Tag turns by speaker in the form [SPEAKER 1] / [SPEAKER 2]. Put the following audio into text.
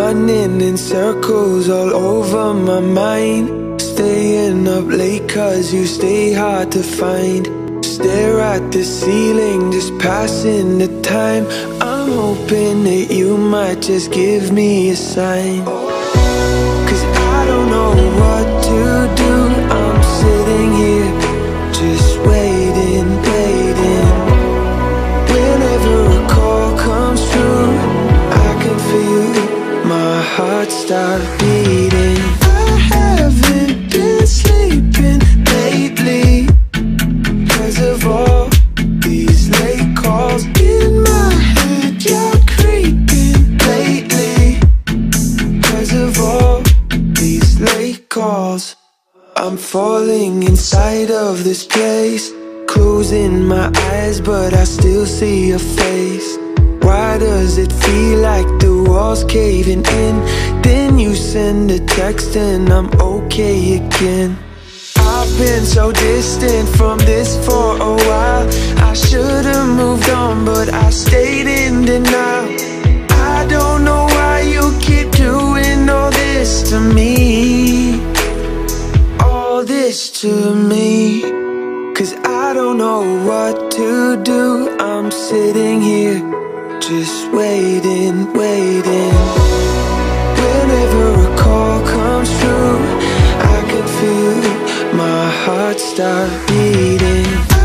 [SPEAKER 1] running in circles all over my mind. Staying up late cause you stay hard to find. Stare at the ceiling, just passing the time. I'm hoping that you might just give me a sign. Cause I don't know what to do. I'm sitting here just waiting, waiting. Whenever a call comes through, I can feel my heart start beating. I haven't been sleeping lately cause of all these late calls in my head. You're creeping lately cause of all these late calls. I'm falling inside of this place, closing my eyes but I still see your face. Why does it feel like the walls caving in? Then you send a text and I'm okay again. I've been so distant from this for a while. I should've moved on but I stayed in denial. I don't know why you keep doing all this to me, all this to me. Cause I don't know what to do. I'm sitting here just waiting, waiting. Whenever a call comes through, I can feel my heart start beating.